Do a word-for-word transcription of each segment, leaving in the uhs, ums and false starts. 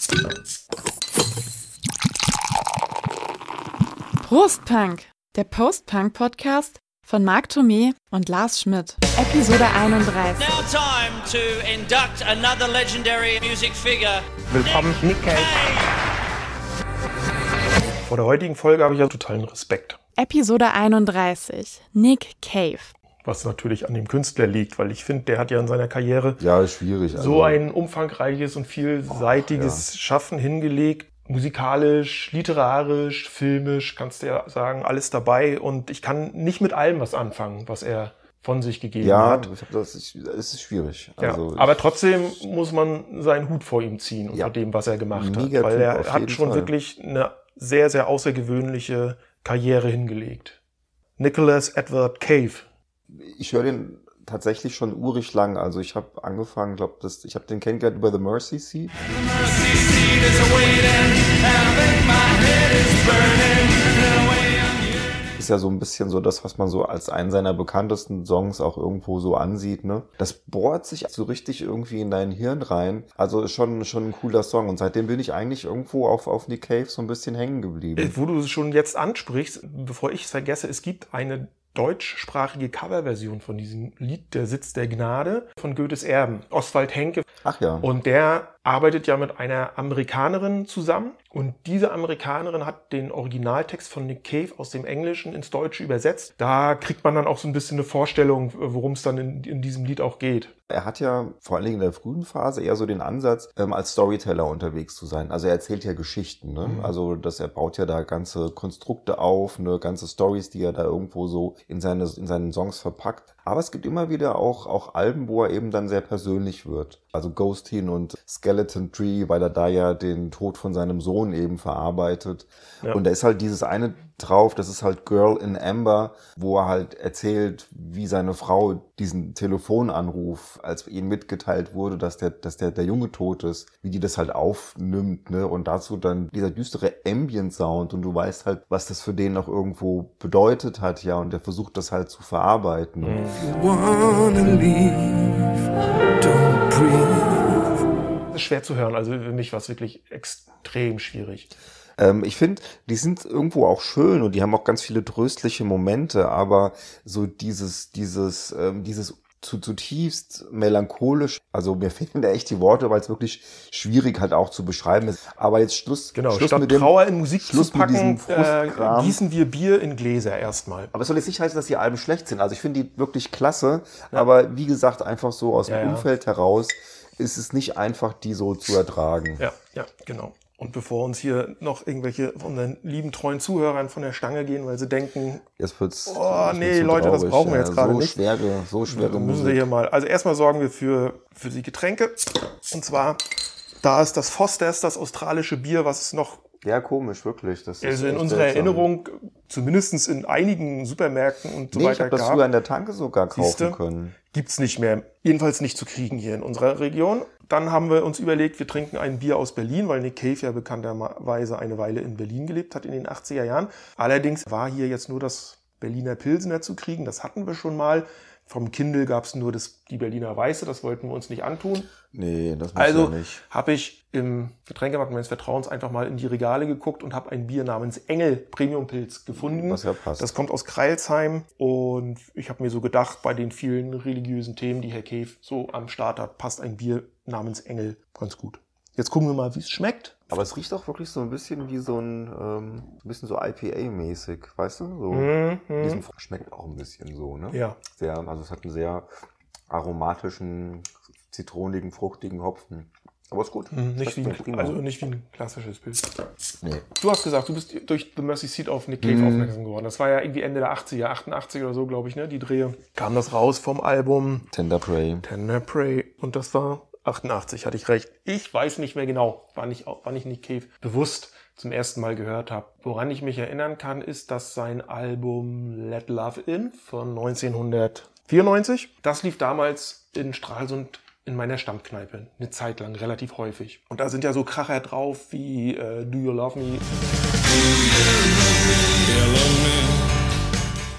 Prost Punk, der Post-Punk-Podcast von Marc Thomé und Lars Schmidt. Episode einunddreißig. Now time to induct another legendary music figure. Willkommen, Nick Cave. Vor der heutigen Folge habe ich ja totalen Respekt. Episode einunddreißig. Nick Cave. Was natürlich an dem Künstler liegt, weil ich finde, der hat ja in seiner Karriere ja, schwierig, also so ein umfangreiches und vielseitiges oh, ja. Schaffen hingelegt. Musikalisch, literarisch, filmisch, kannst du ja sagen, alles dabei. Und ich kann nicht mit allem was anfangen, was er von sich gegeben ja, hat. Ja, das ist, das ist schwierig. Ja, also aber trotzdem muss man seinen Hut vor ihm ziehen, unter ja, dem, was er gemacht hat. Weil er hat schon Fall. wirklich eine sehr, sehr außergewöhnliche Karriere hingelegt. Nicholas Edward Cave. Ich höre den tatsächlich schon urig lang. Also ich habe angefangen, glaube das, ich habe den kennengelernt über The Mercy Seat. Ist ja so ein bisschen so das, was man so als einen seiner bekanntesten Songs auch irgendwo so ansieht, ne? Das bohrt sich so richtig irgendwie in dein Hirn rein. Also ist schon, schon ein cooler Song. Und seitdem bin ich eigentlich irgendwo auf, auf Nick Cave so ein bisschen hängen geblieben. Wo du es schon jetzt ansprichst, bevor ich es vergesse, es gibt eine deutschsprachige Coverversion von diesem Lied, Der Sitz der Gnade, von Goethes Erben, Oswald Henke. Ach ja. Und der arbeitet ja mit einer Amerikanerin zusammen. Und diese Amerikanerin hat den Originaltext von Nick Cave aus dem Englischen ins Deutsche übersetzt. Da kriegt man dann auch so ein bisschen eine Vorstellung, worum es dann in, in diesem Lied auch geht. Er hat ja vor allen Dingen in der frühen Phase eher so den Ansatz, ähm, als Storyteller unterwegs zu sein. Also er erzählt ja Geschichten, ne? Mhm. Also dass er baut ja da ganze Konstrukte auf, ne? Ganze Stories, die er da irgendwo so in seine in seinen Songs verpackt. Aber es gibt immer wieder auch auch Alben, wo er eben dann sehr persönlich wird. Also Ghosteen und Skeleton Tree, weil er da ja den Tod von seinem Sohn eben verarbeitet. Ja. Und da ist halt dieses eine drauf, das ist halt Girl in Amber, wo er halt erzählt, wie seine Frau diesen Telefonanruf, als ihnen mitgeteilt wurde, dass der, dass der, der Junge tot ist, wie die das halt aufnimmt, ne? Und dazu dann dieser düstere Ambient-Sound und du weißt halt, was das für den noch irgendwo bedeutet hat, ja, und der versucht das halt zu verarbeiten. Mhm. Das ist schwer zu hören, also für mich war es wirklich extrem schwierig. Ähm, ich finde, die sind irgendwo auch schön und die haben auch ganz viele tröstliche Momente, aber so dieses, dieses, ähm, dieses zu zutiefst melancholisch, also mir fehlen da echt die Worte, weil es wirklich schwierig halt auch zu beschreiben ist. Aber jetzt Schluss, genau, Schluss statt mit dem Trauer in Musik Schluss zu packen, äh, gießen wir Bier in Gläser erstmal. Aber es soll jetzt nicht heißen, dass die Alben schlecht sind. Also ich finde die wirklich klasse, ja. Aber wie gesagt, einfach so aus dem ja, ja. Umfeld heraus ist es nicht einfach, die so zu ertragen. Ja, ja, genau. Und bevor uns hier noch irgendwelche von den lieben, treuen Zuhörern von der Stange gehen, weil sie denken, jetzt wird's, oh nee, so Leute, traurig. Das brauchen wir jetzt ja, gerade so nicht. Schwere, so schwere müssen Musik. wir hier mal. Also erstmal sorgen wir für, für die Getränke. Und zwar, da ist das Fosters, das australische Bier, was es noch... Ja, komisch, wirklich. Das also ist in unserer Erinnerung, zumindest in einigen Supermärkten und so nee, weiter ich habe das gab, früher in der Tanke sogar kaufen siehste, können. Gibt's nicht mehr. Jedenfalls nicht zu kriegen hier in unserer Region. Dann haben wir uns überlegt, wir trinken ein Bier aus Berlin, weil Nick Cave ja bekannterweise eine Weile in Berlin gelebt hat in den achtziger Jahren. Allerdings war hier jetzt nur das Berliner Pilsener zu kriegen. Das hatten wir schon mal. Vom Kindle gab es nur das, die Berliner Weiße, das wollten wir uns nicht antun. Nee, das muss also ja nicht. habe ich im Getränkemarkt meines Vertrauens einfach mal in die Regale geguckt und habe ein Bier namens Engel Premium Pilz gefunden. Was ja passt. Das kommt aus Crailsheim und ich habe mir so gedacht, bei den vielen religiösen Themen, die Herr Cave so am Start hat, passt ein Bier namens Engel ganz gut. Jetzt gucken wir mal, wie es schmeckt. Aber es riecht auch wirklich so ein bisschen wie so ein, ähm, ein bisschen so I P A-mäßig, weißt du? So, mm, mm. Diesen schmeckt auch ein bisschen so, ne? Ja. Sehr, also es hat einen sehr aromatischen, zitronigen, fruchtigen Hopfen. Aber ist gut. Mm, nicht wie ein, also nicht wie ein klassisches Pilz. Nee. Du hast gesagt, du bist durch The Mercy Seat auf Nick Cave mm. aufmerksam geworden. Das war ja irgendwie Ende der achtziger, achtundachtzig oder so, glaube ich, ne? Die Drehe. Kam das raus vom Album Tender Prey. Tender Prey. Und das war achtundachtzig, hatte ich recht. Ich weiß nicht mehr genau, wann ich, wann ich Nick Cave bewusst zum ersten Mal gehört habe. Woran ich mich erinnern kann, ist, dass sein Album Let Love In von neunzehnhundertvierundneunzig, das lief damals in Stralsund in meiner Stammkneipe. Eine Zeit lang, relativ häufig. Und da sind ja so Kracher drauf wie äh, Do You Love Me?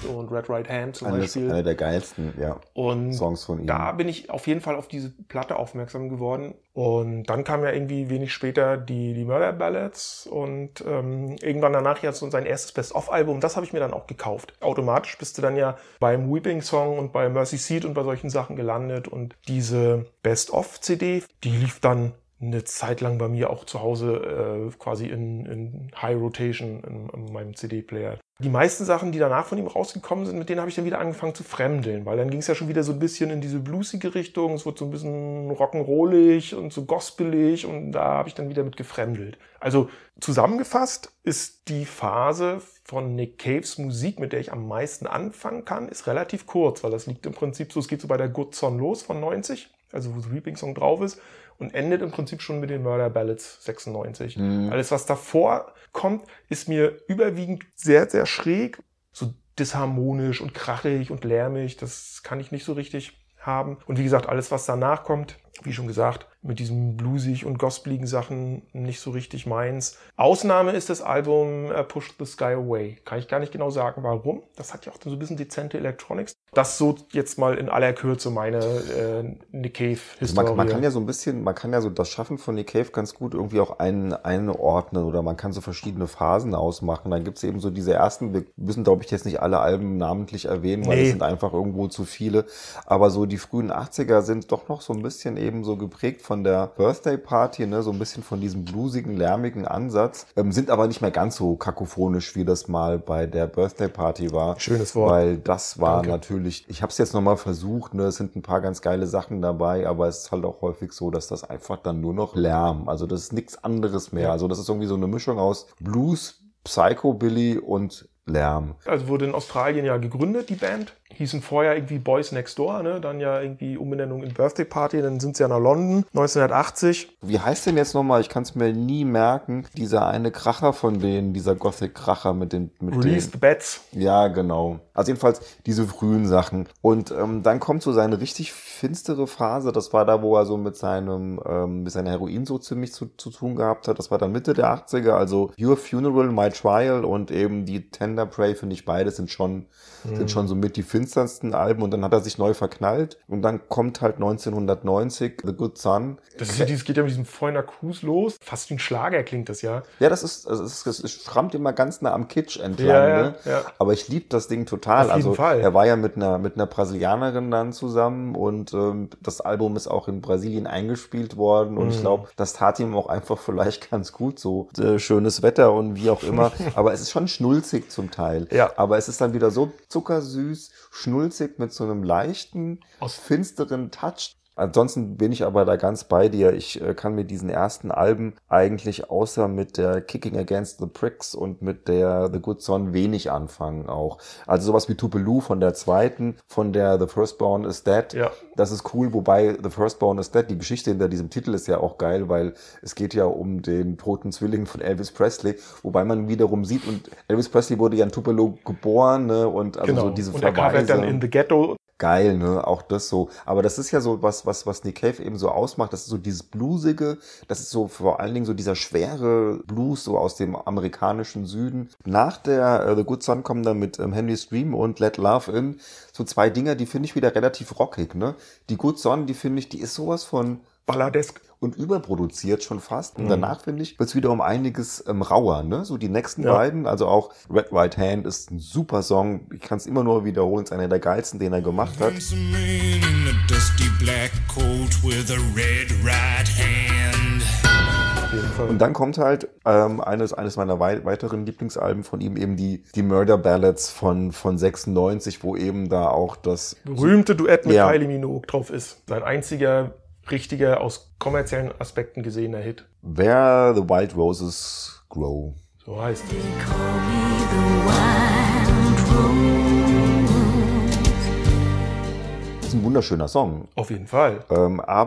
und Red Right Hand zum Eines, Beispiel. Einer der geilsten ja, und Songs von ihm. Da bin ich auf jeden Fall auf diese Platte aufmerksam geworden. Und dann kam ja irgendwie wenig später die, die Murder Ballads und ähm, irgendwann danach ja so sein erstes Best-of-Album. Das habe ich mir dann auch gekauft. Automatisch bist du dann ja beim Weeping Song und bei Mercy Seat und bei solchen Sachen gelandet. Und diese Best-of-C D, die lief dann eine Zeit lang bei mir auch zu Hause äh, quasi in, in High Rotation in, in meinem C D-Player. Die meisten Sachen, die danach von ihm rausgekommen sind, mit denen habe ich dann wieder angefangen zu fremdeln, weil dann ging es ja schon wieder so ein bisschen in diese bluesige Richtung, es wurde so ein bisschen rock'n'rollig und so gospelig und da habe ich dann wieder mit gefremdelt. Also zusammengefasst ist die Phase von Nick Caves Musik, mit der ich am meisten anfangen kann, ist relativ kurz, weil das liegt im Prinzip so, es geht so bei der Good Son los von neunzig, also wo The Weeping Song drauf ist, und endet im Prinzip schon mit den Murder Ballads sechsundneunzig. Mhm. Alles, was davor kommt, ist mir überwiegend sehr, sehr schräg, so disharmonisch und krachig und lärmig. Das kann ich nicht so richtig haben. Und wie gesagt, alles, was danach kommt, wie schon gesagt, mit diesen bluesig und gospeligen Sachen nicht so richtig meins. Ausnahme ist das Album uh, Push the Sky Away. Kann ich gar nicht genau sagen, warum. Das hat ja auch so ein bisschen dezente Electronics. Das so jetzt mal in aller Kürze meine äh, Nick Cave-Historie. Also man, man kann ja so ein bisschen, man kann ja so das Schaffen von Nick Cave ganz gut irgendwie auch ein, einordnen oder man kann so verschiedene Phasen ausmachen. Dann gibt's eben so diese ersten, wir müssen glaube ich jetzt nicht alle Alben namentlich erwähnen, weil es nee. sind einfach irgendwo zu viele. Aber so die frühen achtziger sind doch noch so ein bisschen eben so geprägt von der Birthday Party, ne, so ein bisschen von diesem bluesigen, lärmigen Ansatz, ähm, sind aber nicht mehr ganz so kakophonisch, wie das mal bei der Birthday Party war. Schönes Wort. Weil das war Danke. natürlich, ich habe es jetzt nochmal versucht, ne, es sind ein paar ganz geile Sachen dabei, aber es ist halt auch häufig so, dass das einfach dann nur noch Lärm, also das ist nichts anderes mehr. Ja. Also das ist irgendwie so eine Mischung aus Blues, Psychobilly und Lärm. Also wurde in Australien ja gegründet, die Band. Hießen vorher irgendwie Boys Next Door, ne? Dann ja irgendwie Umbenennung in Birthday Party, dann sind sie ja nach London, neunzehnhundertachtzig. Wie heißt denn jetzt nochmal, ich kann es mir nie merken, dieser eine Kracher von denen, dieser Gothic-Kracher mit den... Mit Release den, the Bats. Ja, genau. Also jedenfalls diese frühen Sachen. Und ähm, dann kommt so seine richtig finstere Phase, das war da, wo er so mit seinem ähm, mit seiner Heroin so ziemlich zu, zu tun gehabt hat. Das war dann Mitte der achtziger, also Your Funeral, My Trial und eben die Tender Prey, finde ich, beide sind schon, mhm. sind schon so mit die finstersten Alben und dann hat er sich neu verknallt und dann kommt halt neunzehnhundertneunzig The Good Son. Das ist, das geht ja mit diesem Foreigner Cruise los. Fast wie ein Schlager klingt das ja. Ja, das ist, das ist, das ist, schrammt immer ganz nah am Kitsch entlang, ja, ja, ne? Ja. Aber ich liebe das Ding total. Auf jeden also Fall. Er war ja mit einer, mit einer Brasilianerin dann zusammen und ähm, das Album ist auch in Brasilien eingespielt worden und mhm. ich glaube, das tat ihm auch einfach vielleicht ganz gut, so äh, schönes Wetter und wie auch immer. Aber es ist schon schnulzig zum Teil. Ja. Aber es ist dann wieder so zuckersüß, schnulzig mit so einem leichten, aus finsteren Touch. Ansonsten bin ich aber da ganz bei dir. Ich äh, kann mit diesen ersten Alben eigentlich außer mit der Kicking Against the Pricks und mit der The Good Son wenig anfangen auch. Also sowas wie Tupelo von der zweiten, von der The Firstborn is Dead. Ja. Das ist cool, wobei The Firstborn is Dead, die Geschichte hinter diesem Titel ist ja auch geil, weil es geht ja um den toten Zwilling von Elvis Presley, wobei man wiederum sieht, und Elvis Presley wurde ja in Tupelo geboren, ne, und also genau. so diese und Verweise. Und er kam dann in The Ghetto. Geil, ne, auch das so. Aber das ist ja so was, was, was Nick Cave eben so ausmacht. Das ist so dieses Bluesige, das ist so vor allen Dingen so dieser schwere Blues, so aus dem amerikanischen Süden. Nach der uh, The Good Son kommen dann mit um, Henry's Dream und Let Love In so zwei Dinger, die finde ich wieder relativ rockig, ne. Die Good Son, die finde ich, die ist sowas von balladesk und überproduziert schon fast. Und danach, finde ich, wird es wieder um einiges ähm, rauer, ne? So die nächsten ja. beiden, also auch Red Right Hand ist ein super Song. Ich kann es immer nur wiederholen, ist einer der geilsten, den er gemacht hat. Und dann kommt halt ähm, eines, eines meiner wei- weiteren Lieblingsalben von ihm, eben die, die Murder Ballads von, von sechsundneunzig, wo eben da auch das berühmte Duett mit ja. Kylie Minogue drauf ist. Sein einziger richtiger, aus kommerziellen Aspekten gesehener Hit. Where the Wild Roses Grow. So heißt es. Das ist ein wunderschöner Song. Auf jeden Fall. Ähm, aber,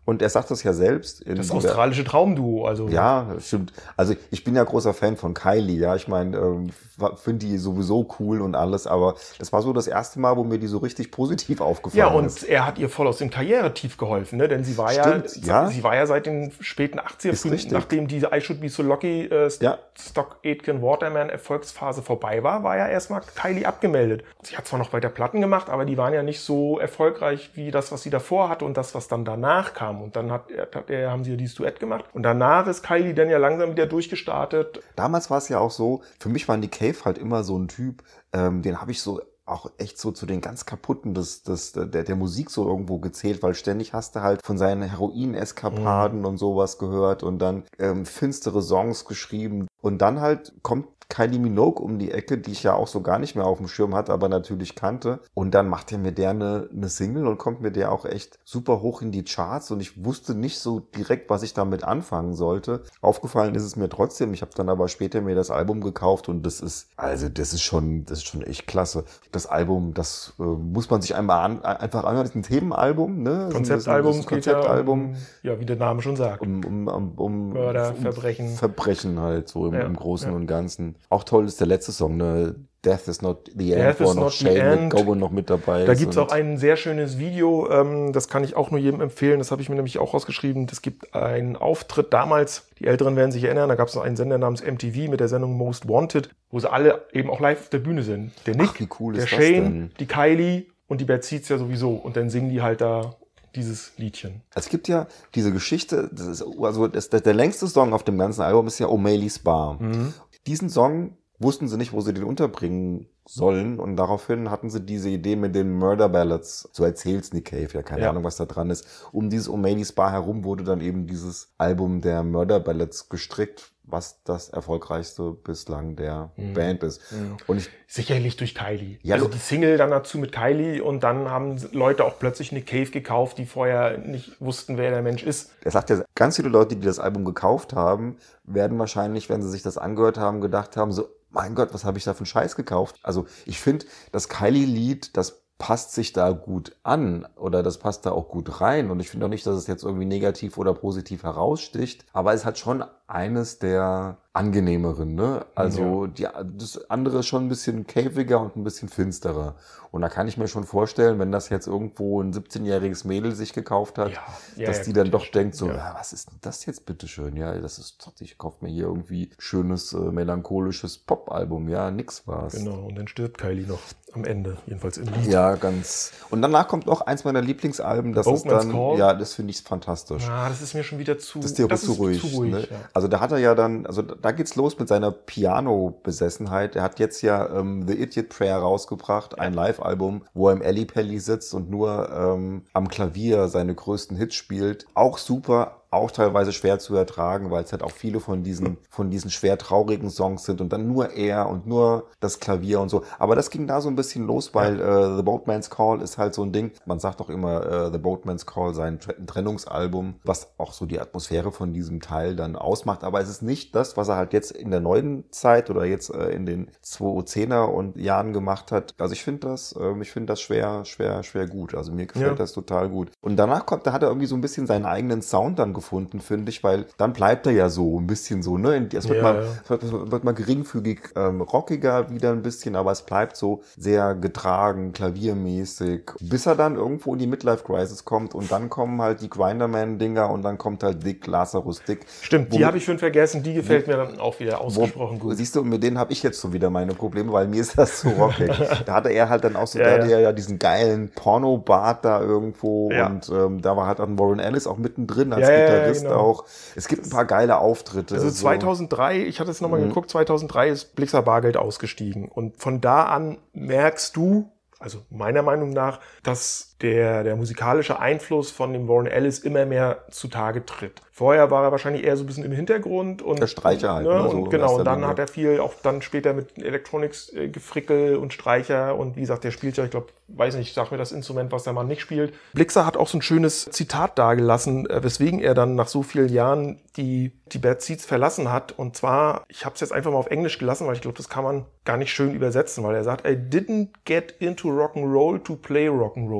Und er sagt das ja selbst. In Das dieser- australische Traumduo, also. Ja, stimmt. Also ich bin ja großer Fan von Kylie, ja. Ich meine, ähm, finde die sowieso cool und alles, aber das war so das erste Mal, wo mir die so richtig positiv aufgefallen Ja, und ist. er hat ihr voll aus dem Karrieretief geholfen, ne? Denn sie war Stimmt, ja, ja. sie war ja seit den späten achtziger, Ist frühen, richtig. nachdem diese I Should Be So Lucky äh, Ja. Stock Aitken Waterman Erfolgsphase vorbei war, war ja erstmal Kylie abgemeldet. Sie hat zwar noch weiter Platten gemacht, aber die waren ja nicht so erfolgreich wie das, was sie davor hatte und das, was dann danach kam. Und dann hat er, hat er, haben sie ja dieses Duett gemacht. Und danach ist Kylie dann ja langsam wieder durchgestartet. Damals war es ja auch so, für mich war Nick Cave halt immer so ein Typ, ähm, den habe ich so auch echt so zu den ganz kaputten des, des, der, der Musik so irgendwo gezählt, weil ständig hast du halt von seinen Heroin-Eskapaden Mhm. und sowas gehört und dann ähm, finstere Songs geschrieben. Und dann halt kommt Kylie Minogue um die Ecke, die ich ja auch so gar nicht mehr auf dem Schirm hatte, aber natürlich kannte. Und dann macht er mir der eine, eine Single und kommt mir der auch echt super hoch in die Charts. Und ich wusste nicht so direkt, was ich damit anfangen sollte. Aufgefallen ist es mir trotzdem. Ich habe dann aber später mir das Album gekauft und das ist, also das ist schon, das ist schon echt klasse. Das Album, das äh, muss man sich einmal an, einfach anhören. Das ist ein Themenalbum, ne? Das ist ein- Konzeptalbum, das ist ein geht ja Konzeptalbum. um, ja, wie der Name schon sagt. Um, um, um, um Mörder, um Verbrechen. Verbrechen halt, so im, Ja, im Großen ja. und Ganzen. Auch toll ist der letzte Song, ne? Death is not the end, Death wo is auch noch not the Shane end. McGowan noch mit dabei Da ist. gibt's und- auch ein sehr schönes Video, ähm, das kann ich auch nur jedem empfehlen, das habe ich mir nämlich auch rausgeschrieben. Es gibt einen Auftritt damals, die Älteren werden sich erinnern, da gab es noch einen Sender namens M T V mit der Sendung Most Wanted, wo sie alle eben auch live auf der Bühne sind. Der Nick, Ach, wie cool der ist das Shane, denn? die Kylie und die Bad Seeds ja sowieso. Und dann singen die halt da dieses Liedchen. Es gibt ja diese Geschichte, das ist, also das, der, der längste Song auf dem ganzen Album ist ja O'Malley's Bar. Mhm. Diesen Song wussten sie nicht, wo sie den unterbringen sollen und daraufhin hatten sie diese Idee mit den Murder Ballads, so erzählt's Nick Cave, ja keine Ja. Ahnung, was da dran ist. Um dieses O'Malley's Bar herum wurde dann eben dieses Album der Murder Ballads gestrickt, was das erfolgreichste bislang der Mhm. Band ist. Mhm. Und ich, Sicherlich durch Kylie. Ja, also du- die Single dann dazu mit Kylie und dann haben Leute auch plötzlich Nick Cave gekauft, die vorher nicht wussten, wer der Mensch ist. er sagt ja, ganz viele Leute, die das Album gekauft haben, werden wahrscheinlich, wenn sie sich das angehört haben, gedacht haben, so, mein Gott, was habe ich da für einen Scheiß gekauft? Also ich finde, das Kylie-Lied, das passt sich da gut an oder das passt da auch gut rein. Und ich finde auch nicht, dass es jetzt irgendwie negativ oder positiv heraussticht. Aber es hat schon eines der angenehmeren, ne? Also die, das andere ist schon ein bisschen caviger und ein bisschen finsterer. Und da kann ich mir schon vorstellen, wenn das jetzt irgendwo ein siebzehnjähriges Mädel sich gekauft hat, Ja, ja, dass ja, die gut, dann doch denkt so, ja. ja, was ist denn das jetzt bitteschön? Ja, das ist, ich kaufe mir hier irgendwie schönes, äh, melancholisches Pop-Album. Ja, nix war's. Genau, und dann stirbt Kylie noch am Ende, jedenfalls im Lied. Ja, ganz. Und danach kommt noch eins meiner Lieblingsalben, das ist Boatman's dann, Call? ja, das finde ich fantastisch. Ah, das ist mir schon wieder zu, Das ist dir zu ruhig. zu ruhig ne? ja. Also da hat er ja dann, also da geht's los mit seiner Piano-Besessenheit. Er hat jetzt ja ähm, The Idiot Prayer rausgebracht, ein Live-Album, wo er im Alley Pally sitzt und nur ähm, am Klavier seine größten Hits spielt. Auch super. Auch teilweise schwer zu ertragen, weil es halt auch viele von diesen, von diesen schwer traurigen Songs sind und dann nur er und nur das Klavier und so. Aber das ging da so ein bisschen los, weil äh, The Boatman's Call ist halt so ein Ding. Man sagt doch immer, äh, The Boatman's Call sei ein Tre- Trennungsalbum, was auch so die Atmosphäre von diesem Teil dann ausmacht. Aber es ist nicht das, was er halt jetzt in der neuen Zeit oder jetzt äh, in den zweitausendzehner und Jahren gemacht hat. Also ich finde das, äh, ich finde das schwer, schwer, schwer gut. Also mir gefällt Ja. das total gut. Und danach kommt, da hat er irgendwie so ein bisschen seinen eigenen Sound dann gefunden, finde ich, weil dann bleibt er ja so ein bisschen so, ne? Es wird, Ja, mal, ja. es wird, es wird mal geringfügig ähm, rockiger wieder ein bisschen, aber es bleibt so sehr getragen, klaviermäßig, bis er dann irgendwo in die Midlife-Crisis kommt und dann kommen halt die Grinderman-Dinger und dann kommt halt Dick, Lazarus Dick. Stimmt, die Womit- habe ich schon vergessen, die gefällt mir dann auch wieder ausgesprochen Wo, gut. Siehst du, und mit denen habe ich jetzt so wieder meine Probleme, weil mir ist das so rockig. Da hatte er halt dann auch so, Ja, da hatte ja. er ja diesen geilen Porno-Bart da irgendwo Ja. und ähm, da war halt auch ein Warren Ellis auch mittendrin als Ja, ja, Gitarrist genau. auch. Es gibt ein paar geile Auftritte. Also so. zweitausenddrei, ich hatte es nochmal Mhm. geguckt, zweitausenddrei ist Blixer Bargeld ausgestiegen. Und von da an merkst du, also meiner Meinung nach, dass der, der musikalische Einfluss von dem Warren Ellis immer mehr zutage tritt. Vorher war er wahrscheinlich eher so ein bisschen im Hintergrund und Der Streicher halt, ne, ne, so und in genau, erster und dann Linie. hat er viel auch dann später mit Electronics äh, gefrickel und Streicher und wie gesagt, der spielt ja, ich glaube, weiß nicht, sag mir das Instrument, was der Mann nicht spielt. Blixer hat auch so ein schönes Zitat dargelassen, äh, weswegen er dann nach so vielen Jahren die, die Bad Seeds verlassen hat. Und zwar, ich habe es jetzt einfach mal auf Englisch gelassen, weil ich glaube, das kann man gar nicht schön übersetzen, weil er sagt, I didn't get into Rock'n'Roll to play Rock'n'Roll.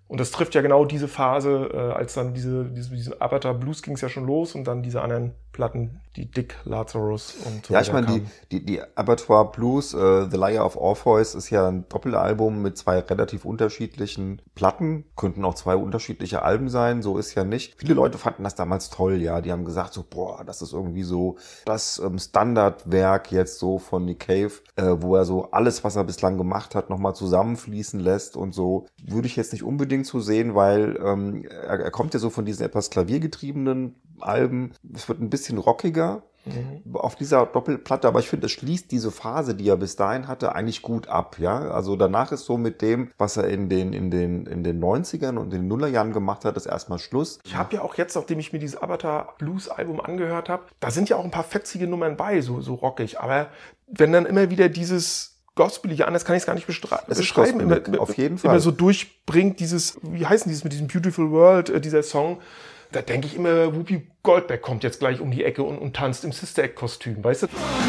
Und das trifft ja genau diese Phase, äh, als dann diese, diese, diese Aperta Blues ging es ja schon los und dann diese anderen Platten, die Dick, Lazarus und so. Ja, ich meine, die, die, die Abattoir Blues, uh, The Liar of Orpheus ist ja ein Doppelalbum mit zwei relativ unterschiedlichen Platten. Könnten auch zwei unterschiedliche Alben sein, so ist ja nicht. Viele Leute fanden das damals toll, ja. Die haben gesagt so, boah, das ist irgendwie so das ähm, Standardwerk jetzt so von Nick Cave, äh, wo er so alles, was er bislang gemacht hat, nochmal zusammenfließen lässt und so. Würde ich jetzt nicht unbedingt so sehen, weil ähm, er, er kommt ja so von diesen etwas klaviergetriebenen Alben. Es wird ein bisschen rockiger mhm. auf dieser Doppelplatte, aber ich finde, es schließt diese Phase, die er bis dahin hatte, eigentlich gut ab, ja. Also danach ist so mit dem, was er in den, in den, in den neunzigern und in den Nullerjahren gemacht hat, ist erstmal Schluss. Ich habe ja auch jetzt, nachdem ich mir dieses Abattoir Blues Album angehört habe, da sind ja auch ein paar fetzige Nummern bei, so, so rockig, aber wenn dann immer wieder dieses Gospelige, anders kann ich es gar nicht bestra- es beschreiben. Immer, auf jeden Fall. Immer so durchbringt dieses, wie heißen dieses mit diesem Beautiful World, äh, dieser Song. Da denke ich immer, Whoopi Goldberg kommt jetzt gleich um die Ecke und, und tanzt im Sister Act-Kostüm, weißt du?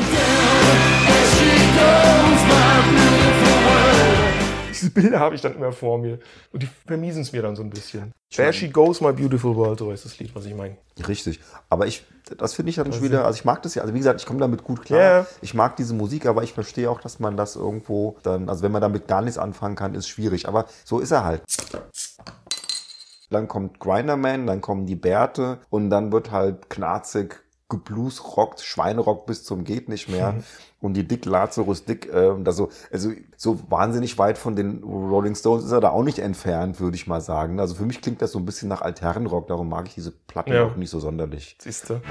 Diese Bilder habe ich dann immer vor mir. Und die vermiesen es mir dann so ein bisschen. There she goes, my beautiful world, so heißt das Lied, was ich meine. Richtig. Aber ich, das finde ich dann schon wieder, also ich mag das ja, also wie gesagt, ich komme damit gut klar. Yeah. Ich mag diese Musik, aber ich verstehe auch, dass man das irgendwo dann, also wenn man damit gar nichts anfangen kann, ist schwierig. Aber so ist er halt. Dann kommt Grinderman, dann kommen die Bärte und dann wird halt knarzig gebluesrockt, Schweinerock bis zum geht nicht mehr. Mhm. Und die Dick Lazarus Dick, äh, also, also so wahnsinnig weit von den Rolling Stones ist er da auch nicht entfernt, würde ich mal sagen. Also für mich klingt das so ein bisschen nach Altherrenrock, darum mag ich diese Platten ja. auch nicht so sonderlich. Siehste.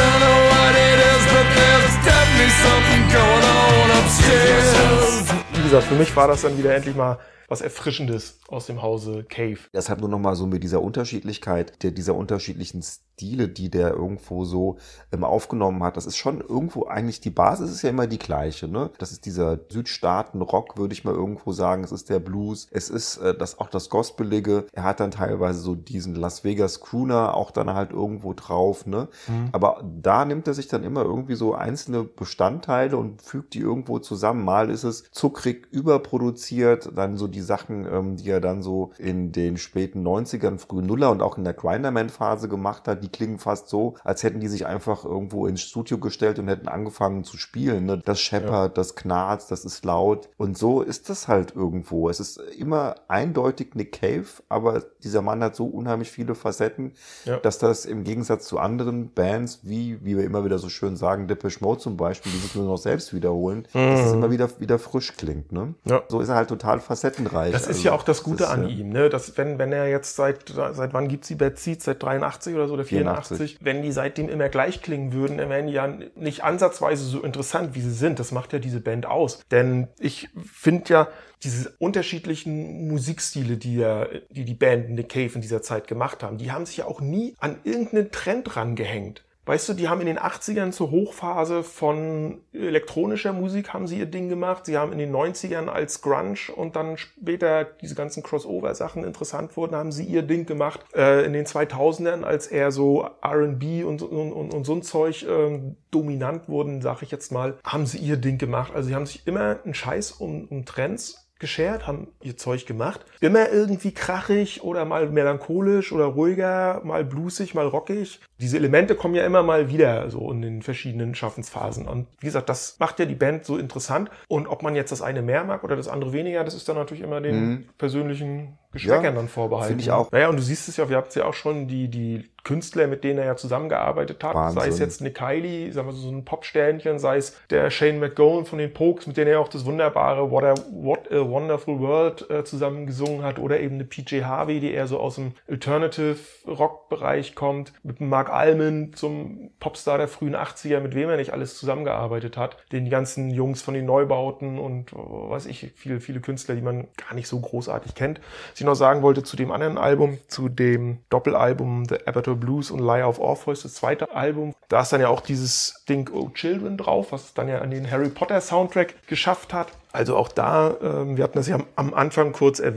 Wie gesagt, für mich war das dann wieder endlich mal was Erfrischendes aus dem Hause Cave. Deshalb nur nochmal so mit dieser Unterschiedlichkeit, der, dieser unterschiedlichen Stile, die der irgendwo so ähm, aufgenommen hat. Das ist schon irgendwo eigentlich, die Basis ist ja immer die gleiche, ne? Das ist dieser Südstaaten-Rock, würde ich mal irgendwo sagen. Es ist der Blues. Es ist äh, das, auch das Gospelige. Er hat dann teilweise so diesen Las Vegas Crooner auch dann halt irgendwo drauf, ne? Mhm. Aber da nimmt er sich dann immer irgendwie so einzelne Bestandteile und fügt die irgendwo zusammen. Mal ist es zuckrig überproduziert, dann so die Sachen, ähm, die er dann so in den späten neunzigern, frühen Nuller und auch in der Grinderman-Phase gemacht hat, die klingen fast so, als hätten die sich einfach irgendwo ins Studio gestellt und hätten angefangen zu spielen. Ne? Das scheppert, ja. das knarzt, das ist laut. Und so ist das halt irgendwo. Es ist immer eindeutig Nick Cave, aber dieser Mann hat so unheimlich viele Facetten, ja. dass das im Gegensatz zu anderen Bands, wie, wie wir immer wieder so schön sagen, Depeche Mode zum Beispiel, die sich nur noch selbst wiederholen, mhm. dass es immer wieder, wieder frisch klingt. Ne? Ja. So ist er halt total facettenreich. Das ist also, ja auch das Gute das ist, an ja. ihm, ne? Dass wenn, wenn er jetzt seit, seit wann gibt's die Bad Seeds? Seit dreiundachtzig oder so, oder vierundachtzig? vierundachtzig. Wenn die seitdem immer gleich klingen würden, dann wären die ja nicht ansatzweise so interessant, wie sie sind. Das macht ja diese Band aus. Denn ich finde ja, diese unterschiedlichen Musikstile, die, ja, die die Band Nick Cave in dieser Zeit gemacht haben, die haben sich ja auch nie an irgendeinen Trend rangehängt. Weißt du, die haben in den achtzigern zur Hochphase von elektronischer Musik haben sie ihr Ding gemacht. Sie haben in den neunzigern als Grunge und dann später diese ganzen Crossover-Sachen interessant wurden, haben sie ihr Ding gemacht. Äh, in den zweitausendern, als eher so R and B und, und, und, und so ein Zeug ähm, dominant wurden, sag ich jetzt mal, haben sie ihr Ding gemacht. Also sie haben sich immer einen Scheiß um, um Trends geschert, haben ihr Zeug gemacht. Immer irgendwie krachig oder mal melancholisch oder ruhiger, mal bluesig, mal rockig. Diese Elemente kommen ja immer mal wieder so in den verschiedenen Schaffensphasen. Und wie gesagt, das macht ja die Band so interessant. Und ob man jetzt das eine mehr mag oder das andere weniger, das ist dann natürlich immer den mhm. persönlichen Geschmäckern ja, dann vorbehalten. Finde ich auch. Naja, und du siehst es ja, wir habt es ja auch schon, die, die Künstler, mit denen er ja zusammengearbeitet hat, Wahnsinn. Sei es jetzt Nick Kiley, sagen wir so ein Popsternchen, sei es der Shane MacGowan von den Pokes, mit denen er auch das wunderbare What a, What a Wonderful World äh, zusammen gesungen hat, oder eben eine P J Harvey, die eher so aus dem Alternative-Rock-Bereich kommt, mit dem Mark Almond zum Popstar der frühen achtziger, mit wem er nicht alles zusammengearbeitet hat, den die ganzen Jungs von den Neubauten und oh, weiß ich, viele, viele Künstler, die man gar nicht so großartig kennt. Was ich noch sagen wollte zu dem anderen Album, zu dem Doppelalbum The Abattoir Blues und Liar of Orpheus, das zweite Album, da ist dann ja auch dieses Ding Oh Children drauf, was es dann ja an den Harry Potter Soundtrack geschafft hat. Also auch da, ähm, wir hatten das ja am Anfang kurz erwähnt,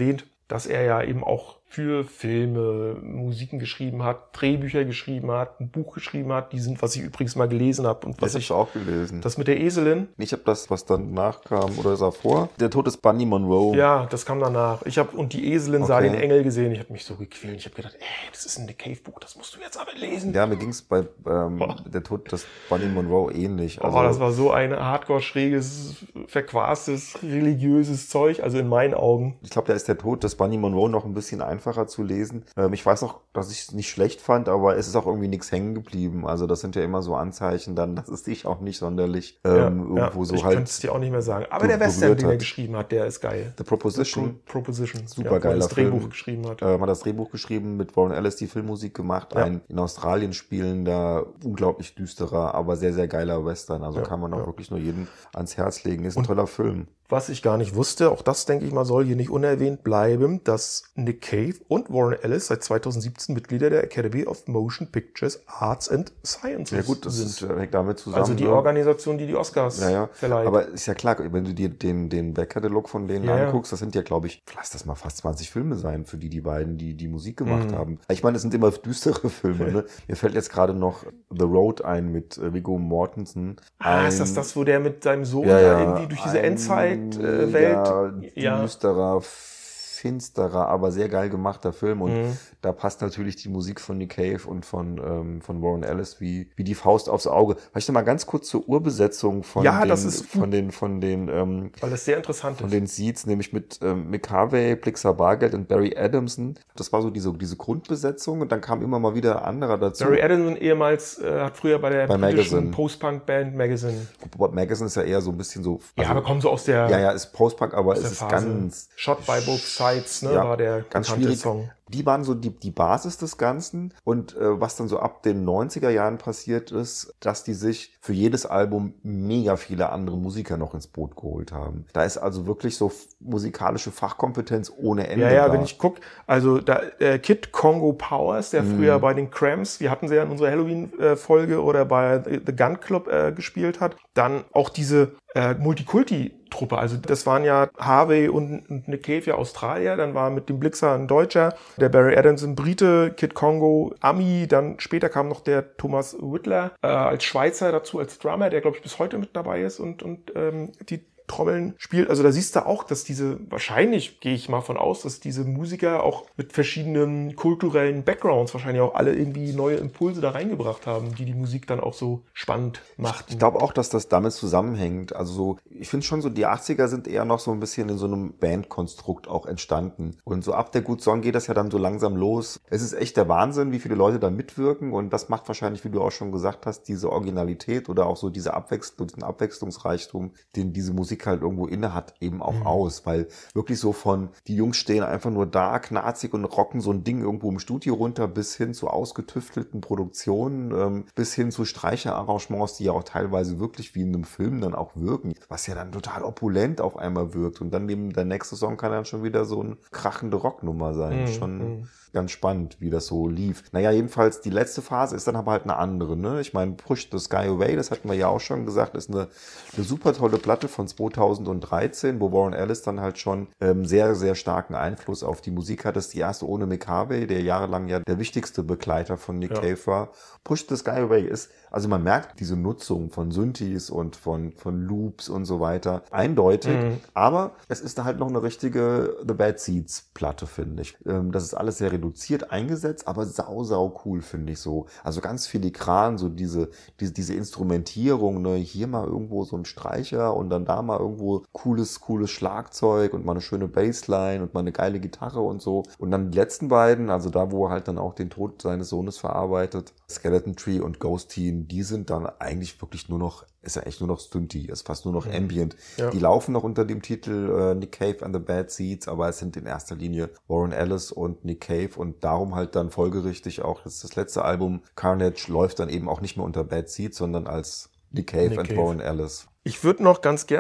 dass er ja eben auch für Filme Musiken geschrieben hat, Drehbücher geschrieben hat, ein Buch geschrieben hat, die sind, was ich übrigens mal gelesen habe. Und was das ich auch gelesen. Das mit der Eselin. Ich habe das, was dann nachkam, oder ist er vor? Der Tod des Bunny Monroe. Ja, das kam danach. Ich habe und die Eselin Okay. sah den Engel gesehen. Ich habe mich so gequält. Ich habe gedacht, ey, das ist ein Nick Cave Buch, das musst du jetzt aber lesen. Ja, mir ging es bei ähm, Boah. Der Tod des Bunny Monroe ähnlich. Oh, das war so ein hardcore schräges, verquastes, religiöses Zeug, also in meinen Augen. Ich glaube, da ist der Tod des Bunny Monroe noch ein bisschen einfacher zu lesen. Ähm, ich weiß auch, dass ich es nicht schlecht fand, aber es ist auch irgendwie nichts hängen geblieben. Also das sind ja immer so Anzeichen dann, dass es dich auch nicht sonderlich ähm, Ja, irgendwo ja, so ich halt... könnte es dir auch nicht mehr sagen. Aber be- der Western, berührt den er hat. geschrieben hat, der ist geil. The Proposition. Pro Proposition. Super ja, wo er geiler das Drehbuch Film. geschrieben hat. Ähm, hat das Drehbuch geschrieben, mit Warren Ellis die Filmmusik gemacht. Ja. Ein in Australien spielender, unglaublich düsterer, aber sehr, sehr geiler Western. Also Ja, kann man auch ja. wirklich nur jedem ans Herz legen. Ist ein toller Film. Was ich gar nicht wusste, auch das, denke ich mal, soll hier nicht unerwähnt bleiben, dass Nick Cave und Warren Ellis seit zweitausendsiebzehn Mitglieder der Academy of Motion Pictures Arts and Sciences Ja gut, das sind. ist, hängt damit zusammen. Also die ne? Organisation, die die Oscars Ja, ja. verleiht. Aber ist ja klar, wenn du dir den, den Backkatalog von denen Ja, ja. anguckst, das sind ja, glaube ich, lass das mal fast zwanzig Filme sein, für die die beiden, die die Musik gemacht Mhm. haben. Ich meine, es sind immer düstere Filme. Ne? Mir fällt jetzt gerade noch The Road ein mit äh, Viggo Mortensen. ah, Ein- ist das das, wo der mit seinem Sohn Ja, da ja, irgendwie durch diese ein Endzeit-Welt... mega düsterer, finsterer, aber sehr geil gemachter Film. Und Mhm. da passt natürlich die Musik von Nick Cave und von, ähm, von Warren Ellis wie, wie die Faust aufs Auge. Vielleicht noch mal ganz kurz zur Urbesetzung von Ja, den, das ist von den, von den, ähm, Weil das sehr interessant von ist. den Seeds, nämlich mit ähm, Mick Harvey, Blixer Bargeld und Barry Adamson. Das war so diese, diese Grundbesetzung und dann kam immer mal wieder anderer dazu. Barry Adamson ehemals äh, hat früher bei der Bei britischen Magazine. Post-Punk-Band Magazine. Bob Magazine ist ja eher so ein bisschen so. Ja, aber kommen so aus der, ja, ja, ist Post-Punk, aber aus es der ist Phase. ganz Shot by Both Sides, ne, Ja, war der ganz bekannte schwierig. Song. Die waren so die, die Basis des Ganzen und äh, was dann so ab den neunziger Jahren passiert ist, dass die sich für jedes Album mega viele andere Musiker noch ins Boot geholt haben. Da ist also wirklich so f- musikalische Fachkompetenz ohne Ende Ja, ja, da. wenn ich guck, also da äh, Kid Congo Powers, der Mhm. früher bei den Cramps, wir hatten sie ja in unserer Halloween-Folge oder bei The The Gun Club äh, gespielt hat, dann auch diese äh, Multikulti-Truppe, also das waren ja Harvey und, und Nick Cave ja Australier, dann war mit dem Blixer ein Deutscher, der Barry Adamson Brite, Kid Congo Ami, dann später kam noch der Thomas Whittler äh, als Schweizer dazu, als Drummer, der glaube ich bis heute mit dabei ist und, und ähm, die Trommeln spielt. Also da siehst du auch, dass diese, wahrscheinlich gehe ich mal von aus, dass diese Musiker auch mit verschiedenen kulturellen Backgrounds wahrscheinlich auch alle irgendwie neue Impulse da reingebracht haben, die die Musik dann auch so spannend machten. Ich glaube auch, dass das damit zusammenhängt. Also so, ich finde schon so, die achtziger sind eher noch so ein bisschen in so einem Bandkonstrukt auch entstanden. Und so ab der Good Song geht das ja dann so langsam los. Es ist echt der Wahnsinn, wie viele Leute da mitwirken. Und das macht wahrscheinlich, wie du auch schon gesagt hast, diese Originalität oder auch so diese Abwechslung, diesen Abwechslungsreichtum, den diese Musik halt irgendwo inne hat, eben auch Mhm. aus. Weil wirklich so von, die Jungs stehen einfach nur da, knarzig und rocken so ein Ding irgendwo im Studio runter, bis hin zu ausgetüftelten Produktionen, ähm, bis hin zu Streicherarrangements, die ja auch teilweise wirklich wie in einem Film dann auch wirken, was ja dann total opulent auf einmal wirkt. Und dann neben der nächste Song kann dann schon wieder so eine krachende Rocknummer sein. Mhm. Schon ganz spannend, wie das so lief. Naja, jedenfalls die letzte Phase ist dann aber halt eine andere. Ne? Ich meine, Push the Sky Away, das hatten wir ja auch schon gesagt, ist eine, eine super tolle Platte von zweitausenddreizehn, wo Warren Ellis dann halt schon ähm, sehr, sehr starken Einfluss auf die Musik hat. Das ist die erste ohne Mick Harvey, der jahrelang ja der wichtigste Begleiter von Nick Ja. Cave war. Push the Sky Away ist, also man merkt diese Nutzung von Synthes und von, von Loops und so weiter eindeutig, Mhm. aber es ist da halt noch eine richtige The Bad Seeds Platte, finde ich. Ähm, das ist alles sehr reduziert eingesetzt, aber sau, sau cool, finde ich so. Also ganz filigran, so diese, diese, diese Instrumentierung, ne, hier mal irgendwo so ein Streicher und dann da mal irgendwo cooles, cooles Schlagzeug und mal eine schöne Bassline und mal eine geile Gitarre und so. Und dann die letzten beiden, also da, wo er halt dann auch den Tod seines Sohnes verarbeitet, Skeleton Tree und Ghost Teen, die sind dann eigentlich wirklich nur noch, ist ja echt nur noch Stunty, ist fast nur noch Ambient. Ja. Die laufen noch unter dem Titel äh, Nick Cave and the Bad Seeds, aber es sind in erster Linie Warren Ellis und Nick Cave und darum halt dann folgerichtig auch, das, das letzte Album Carnage läuft dann eben auch nicht mehr unter Bad Seeds, sondern als Nick Cave Nick and Cave. Warren Ellis. Ich würde noch ganz gerne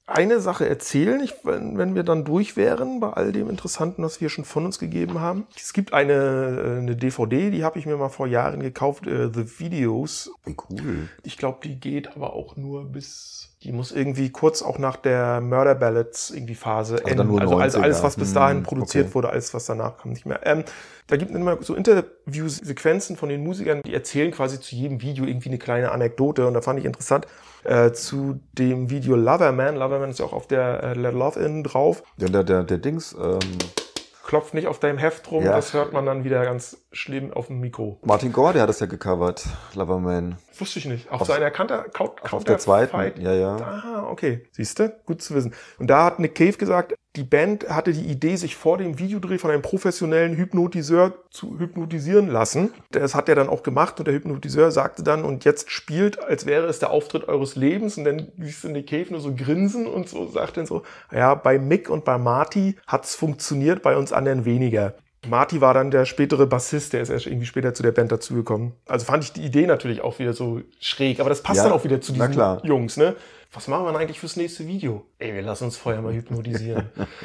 eine Sache erzählen, ich, wenn, wenn wir dann durch wären bei all dem Interessanten, was wir schon von uns gegeben haben. Es gibt eine, eine D V D, die habe ich mir mal vor Jahren gekauft, äh, The Videos. Wie cool. Ich glaube, die geht aber auch nur bis, die muss irgendwie kurz auch nach der Murder Ballads irgendwie Phase also enden. Also, also alles, was bis dahin hm, produziert okay. wurde, alles, was danach kam, nicht mehr. Ähm, da gibt es immer so Interviewsequenzen von den Musikern, die erzählen quasi zu jedem Video irgendwie eine kleine Anekdote und da fand ich interessant, äh, zu dem Video Loverman. Loverman ist ja auch auf der äh, Let Love In drauf. Ja, der, der, der Dings, ähm, Klopft nicht auf deinem Heft rum, Ja. das hört man dann wieder ganz schlimm auf dem Mikro. Martin Gore, der hat das ja gecovert, Loverman. Wusste ich nicht. Auf, Auf- seiner Counter, Counter, Auf der zweiten, Fight. ja, ja. Ah, okay. Siehste, gut zu wissen. Und da hat Nick Cave gesagt, die Band hatte die Idee, sich vor dem Videodreh von einem professionellen Hypnotiseur zu hypnotisieren lassen. Das hat er dann auch gemacht und der Hypnotiseur sagte dann, und jetzt spielt, als wäre es der Auftritt eures Lebens. Und dann siehst du Nick Cave nur so grinsen und so, sagt dann so, ja, bei Mick und bei Marty hat's funktioniert, bei uns anderen weniger. Marty war dann der spätere Bassist, der ist erst irgendwie später zu der Band dazugekommen. Also fand ich die Idee natürlich auch wieder so schräg, aber das passt Ja, dann auch wieder zu na diesen klar. Jungs, ne? Was machen wir denn eigentlich fürs nächste Video? Ey, wir lassen uns vorher mal hypnotisieren.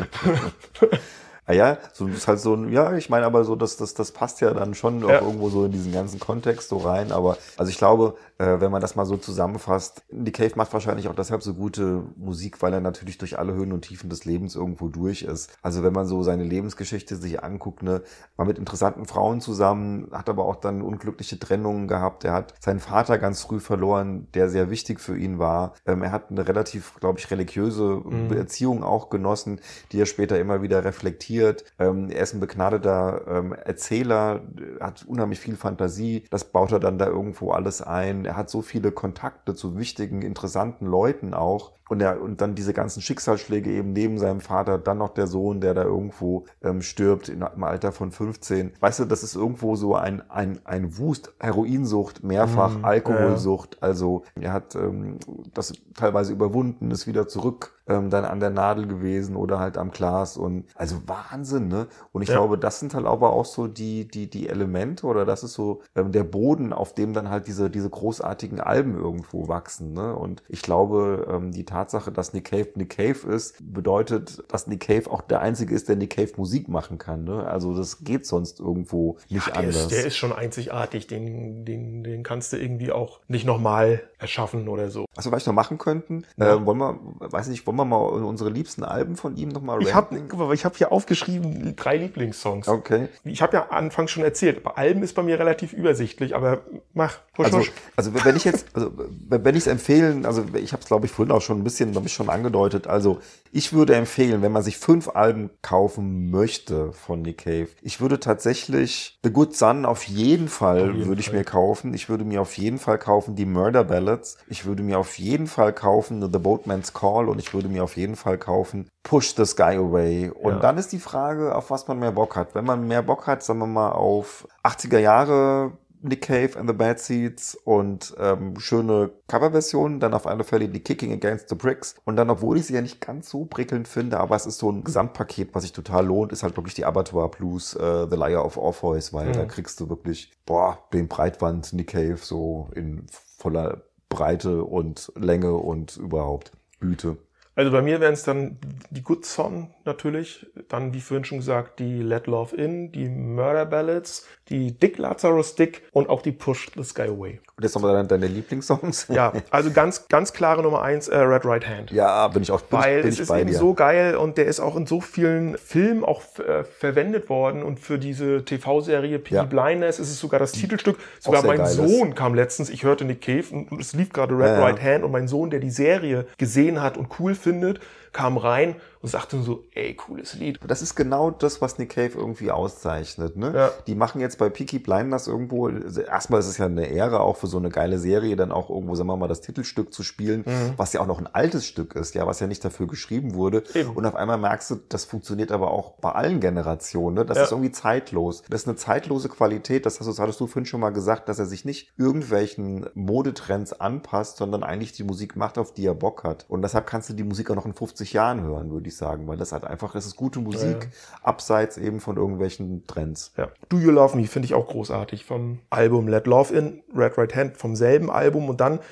Ah ja, so das ist halt so ein, ja, ich meine aber so, dass das, das passt ja dann schon auch Ja. irgendwo so in diesen ganzen Kontext so rein. Aber also ich glaube, äh, wenn man das mal so zusammenfasst, Nick Cave macht wahrscheinlich auch deshalb so gute Musik, weil er natürlich durch alle Höhen und Tiefen des Lebens irgendwo durch ist. Also wenn man so seine Lebensgeschichte sich anguckt, ne, war mit interessanten Frauen zusammen, hat aber auch dann unglückliche Trennungen gehabt. Er hat seinen Vater ganz früh verloren, der sehr wichtig für ihn war. Ähm, er hat eine relativ, glaube ich, religiöse Mhm. Erziehung auch genossen, die er später immer wieder reflektiert. Ähm, er ist ein begnadeter ähm, Erzähler, hat unheimlich viel Fantasie. Das baut er dann da irgendwo alles ein. Er hat so viele Kontakte zu wichtigen, interessanten Leuten auch. Und, er, und dann diese ganzen Schicksalsschläge eben neben seinem Vater, dann noch der Sohn, der da irgendwo ähm, stirbt in, im Alter von fünfzehn. Weißt du, das ist irgendwo so ein, ein, ein Wust, Heroinsucht, mehrfach, Mhm, Alkoholsucht. Also er hat ähm, das teilweise überwunden, ist wieder zurück ähm, dann an der Nadel gewesen oder halt am Glas. Und also Wahnsinn, ne? Und ich Ja. glaube, das sind halt aber auch so die, die, die Elemente oder das ist so ähm, der Boden, auf dem dann halt diese, diese großartigen Alben irgendwo wachsen, ne? Und ich glaube, ähm, die Tatsache, dass Nick Cave Nick Cave ist, bedeutet, dass Nick Cave auch der Einzige ist, der Nick Cave Musik machen kann. Ne? Also das geht sonst irgendwo nicht Ja, der anders. ist, der ist schon einzigartig. Den, den, den kannst du irgendwie auch nicht nochmal erschaffen oder so. Was wir vielleicht noch machen könnten, Ja. äh, wollen wir, weiß nicht, wollen wir mal unsere liebsten Alben von ihm nochmal Ich habe ich hab hier aufgeschrieben, drei Lieblingssongs. Okay. Ich habe ja anfangs schon erzählt, bei Alben ist bei mir relativ übersichtlich, aber mach, husch, Also, husch. also wenn ich jetzt, also wenn ich es empfehlen, also ich habe es glaube ich vorhin auch schon ein bisschen, glaube ich, schon angedeutet. Also ich würde empfehlen, wenn man sich fünf Alben kaufen möchte von Nick Cave, ich würde tatsächlich The Good Son auf jeden Fall Auf jeden würde ich Fall. mir kaufen. Ich würde mir auf jeden Fall kaufen die Murder Ballads. Ich würde mir auf jeden Fall kaufen The Boatman's Call und ich würde mir auf jeden Fall kaufen Push the Sky Away. Und Ja. dann ist die Frage, auf was man mehr Bock hat. Wenn man mehr Bock hat, sagen wir mal auf achtziger Jahre Nick Cave and the Bad Seeds und ähm, schöne Coverversionen, dann auf alle Fälle die Kicking Against the Bricks und dann, obwohl ich sie ja nicht ganz so prickelnd finde, aber es ist so ein Gesamtpaket, was sich total lohnt, ist halt wirklich die Abattoir Blues, äh, The Liar of Orpheus, weil Mhm. da kriegst du wirklich, boah, den Breitwand Nick Cave so in voller Breite und Länge und überhaupt Güte. Also bei mir wären es dann die Good Son natürlich, dann wie vorhin schon gesagt die Let Love In, die Murder Ballads, die Dick Lazarus Dick und auch die Push the Sky Away. Und jetzt nochmal deine, deine Lieblingssongs? Ja, also ganz ganz klare Nummer eins, äh, Red Right Hand. Ja, bin ich auch bin Weil ich, bin es ich ist bei eben dir. so geil und der ist auch in so vielen Filmen auch äh, verwendet worden und für diese T V-Serie Peaky Ja. Blinders ist es sogar das Titelstück. Sogar sehr mein geil ist. Sohn kam letztens, ich hörte Nick Cave und es lief gerade Red Ja, ja. Right Hand und mein Sohn, der die Serie gesehen hat und cool findet, kam rein und sagte so, ey, cooles Lied. Das ist genau das, was Nick Cave irgendwie auszeichnet. Ne? Ja. Die machen jetzt bei Peaky Blinders irgendwo, also erstmal ist es ja eine Ehre auch für so eine geile Serie, dann auch irgendwo, sagen wir mal, das Titelstück zu spielen, was ja auch noch ein altes Stück ist, ja, was ja nicht dafür geschrieben wurde. Eben. Und auf einmal merkst du, das funktioniert aber auch bei allen Generationen. Ne? Das Ja. ist irgendwie zeitlos. Das ist eine zeitlose Qualität, das hast du, das hattest du vorhin schon mal gesagt, dass er sich nicht irgendwelchen Modetrends anpasst, sondern eigentlich die Musik macht, auf die er Bock hat. Und deshalb kannst du die Musik auch noch in fünfzig Jahren hören, würde ich sagen, weil das halt einfach, es ist gute Musik, Ja. abseits eben von irgendwelchen Trends. Ja. Do You Love Me finde ich auch großartig vom Album Let Love In, Red Right Hand vom selben Album und dann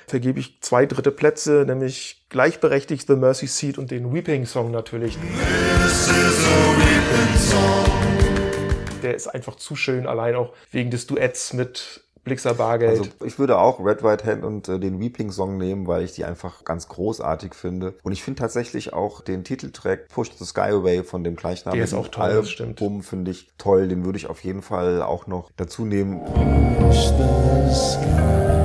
vergebe ich zwei dritte Plätze, nämlich gleichberechtigt The Mercy Seat und den Weeping Song natürlich. This is a weeping song. Der ist einfach zu schön, allein auch wegen des Duetts mit Blixer Bargeld. Also ich würde auch Red Right Hand und äh, den Weeping Song nehmen, weil ich die einfach ganz großartig finde. Und ich finde tatsächlich auch den Titeltrack Push the Sky Away von dem gleichnamigen Der ist auch toll, das stimmt. Album, finde ich toll. Den würde ich auf jeden Fall auch noch dazu nehmen. Push the sky.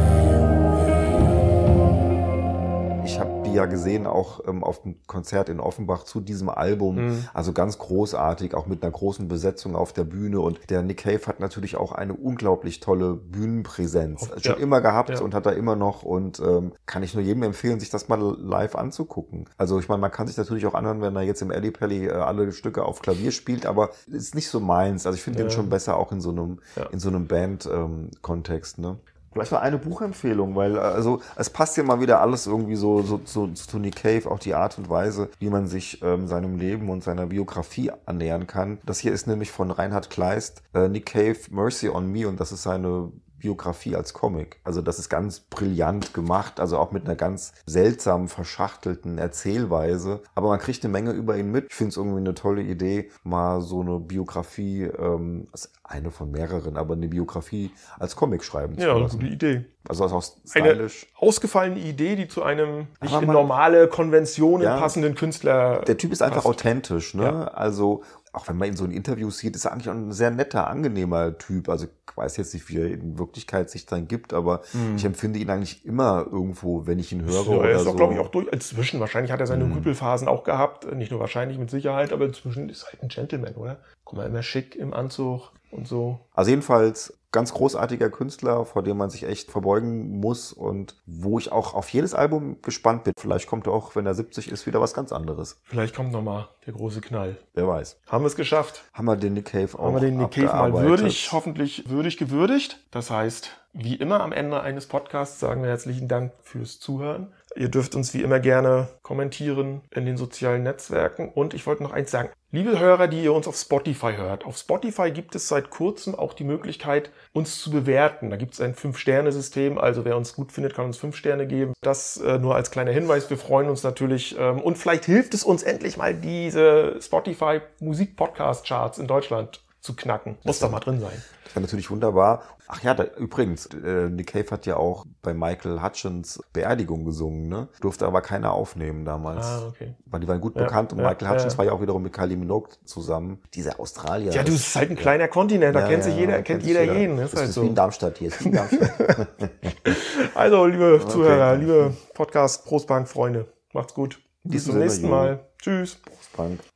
Ich habe die ja gesehen, auch ähm, auf dem Konzert in Offenbach zu diesem Album. Mhm. Also ganz großartig, auch mit einer großen Besetzung auf der Bühne. Und der Nick Cave hat natürlich auch eine unglaublich tolle Bühnenpräsenz. Oh, schon ja. immer gehabt ja. und hat er immer noch. Und ähm, kann ich nur jedem empfehlen, sich das mal live anzugucken. Also ich meine, man kann sich natürlich auch anhören, wenn er jetzt im Ellipelli äh, alle Stücke auf Klavier spielt, aber ist nicht so meins. Also ich finde ja. den schon besser auch in so einem, ja. in so einem Band-Kontext, ähm, ne? Vielleicht mal eine Buchempfehlung, weil also es passt ja mal wieder alles irgendwie so, so, so zu Nick Cave, auch die Art und Weise, wie man sich ähm, seinem Leben und seiner Biografie annähern kann. Das hier ist nämlich von Reinhard Kleist, äh, Nick Cave, Mercy on Me, und das ist seine Biografie als Comic. Also das ist ganz brillant gemacht, also auch mit einer ganz seltsam verschachtelten Erzählweise. Aber man kriegt eine Menge über ihn mit. Ich finde es irgendwie eine tolle Idee, mal so eine Biografie, ähm, eine von mehreren, aber eine Biografie als Comic schreiben zu lassen. Ja, eine gute Idee. Also das ist auch stylisch. Eine ausgefallene Idee, die zu einem nicht in normale Konventionen ja, passenden Künstler Der Typ ist einfach passt. authentisch, ne? Ja. Also auch wenn man ihn so in Interviews sieht, ist er eigentlich auch ein sehr netter, angenehmer Typ. Also ich weiß jetzt nicht, wie er in Wirklichkeit sich dann gibt, aber mm. ich empfinde ihn eigentlich immer irgendwo, wenn ich ihn höre. Ja, oder er ist so. auch, glaube ich, auch durch. Inzwischen, wahrscheinlich hat er seine mm. Rüpelphasen auch gehabt. Nicht nur wahrscheinlich, mit Sicherheit, aber inzwischen ist er halt ein Gentleman, oder? Guck mal, immer schick im Anzug und so. Also jedenfalls ganz großartiger Künstler, vor dem man sich echt verbeugen muss und wo ich auch auf jedes Album gespannt bin. Vielleicht kommt auch, wenn er siebzig ist, wieder was ganz anderes. Vielleicht kommt nochmal der große Knall. Wer weiß. Haben wir es geschafft. Haben wir den Nick Cave auch Haben wir den Nick Cave mal würdig, hoffentlich würdig gewürdigt. Das heißt, wie immer am Ende eines Podcasts sagen wir herzlichen Dank fürs Zuhören. Ihr dürft uns wie immer gerne kommentieren in den sozialen Netzwerken. Und ich wollte noch eins sagen. Liebe Hörer, die ihr uns auf Spotify hört. Auf Spotify gibt es seit kurzem auch die Möglichkeit, uns zu bewerten. Da gibt es ein fünf Sterne System. Also wer uns gut findet, kann uns fünf Sterne geben. Das äh, nur als kleiner Hinweis. Wir freuen uns natürlich. Ähm, und vielleicht hilft es uns endlich mal, diese Spotify Musik-Podcast-Charts in Deutschland zu knacken. Muss doch mal drin sein. Das wäre natürlich wunderbar. Ach ja, da, übrigens, äh, Nick Cave hat ja auch bei Michael Hutchins Beerdigung gesungen, ne? Durfte aber keiner aufnehmen damals. Ah, okay. Weil die waren gut ja, bekannt und ja, Michael Hutchins ja. war ja auch wiederum mit Kylie Minogue zusammen. Diese Australier. Ja, du, es ist halt ein kleiner Kontinent, da ja, kennt sich jeder, ja, kennt jeder jeder. jeden. Das ist, das halt ist so. wie in Darmstadt hier. Wie in Darmstadt. Also, liebe okay. Zuhörer, liebe Podcast-Prostbank-Freunde, macht's gut. Bis zum Sinne, nächsten jo. Mal. Tschüss. Prostbank.